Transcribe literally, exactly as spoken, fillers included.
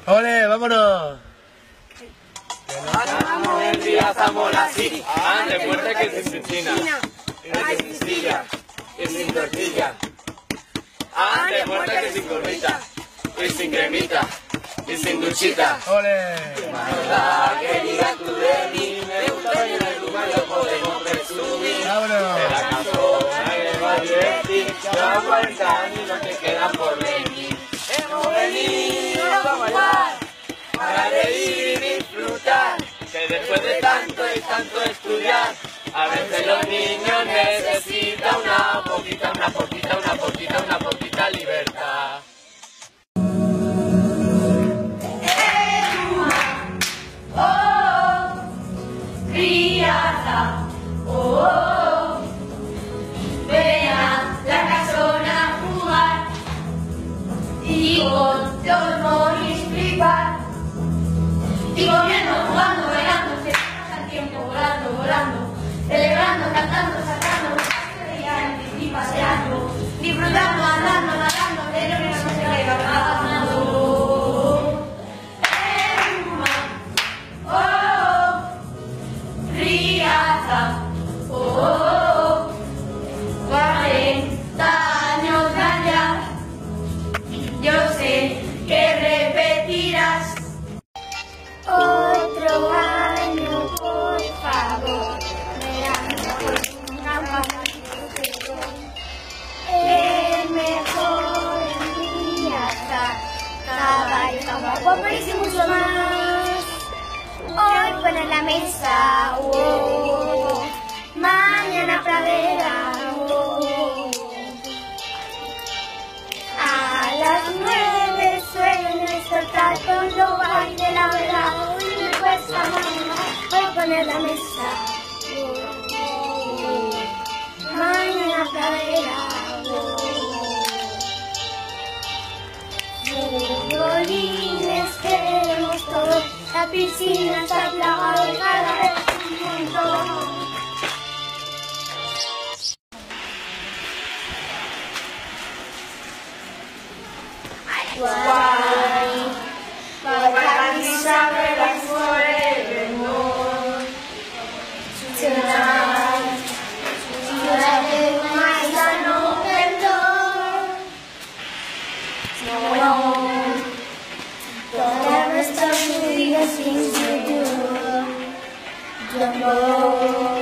¡Ole, vámonos! Vamos el día Zamora, sí, ande fuerte que sin piscina, que sin silla, que sin tortilla, ande fuerte que sin gorrita, y sin cremita, y sin duchita. ¡Ole! Manda, que digas tú de mí, me gusta y en el lugar lo podemos presumir. ¡Vámonos! De la canzona que va a divertir, los cuarenta años que quedan por venir. Hemos venido a bailar, para reír y disfrutar, que después de tanto y tanto estudiar, a veces los niños necesitan una poquita, una poquita, una poquita, una poquita libertad. Oh, criada, oh, ven a la casona a jugar y con los moris flipar. Y comiendo, jugando, bailando, se pasa el tiempo volando, volando, celebrando, cantando, sacando, y paseando, disfrutando, andando, nadando, pero que no se vaya ganando. Oh, criada, oh, cuarenta años allá, yo sé que repetirás. Otro año, por favor, verano, una mamá, el mejor día cada y como y mucho más. Hoy poner la mesa, oh, mañana pradera, oh. A las nueve suelen despertar con lo baile la verdad. Y pues a mamá voy a poner la mesa, oh, mañana pradera, oh. Violines queremos todos, la piscina está plagada y cada vez un montón. Why, why can't we sacrifice forevermore? Tonight, tonight with my eyes an open door. No, don't ever stop doing the things you do. Don't go.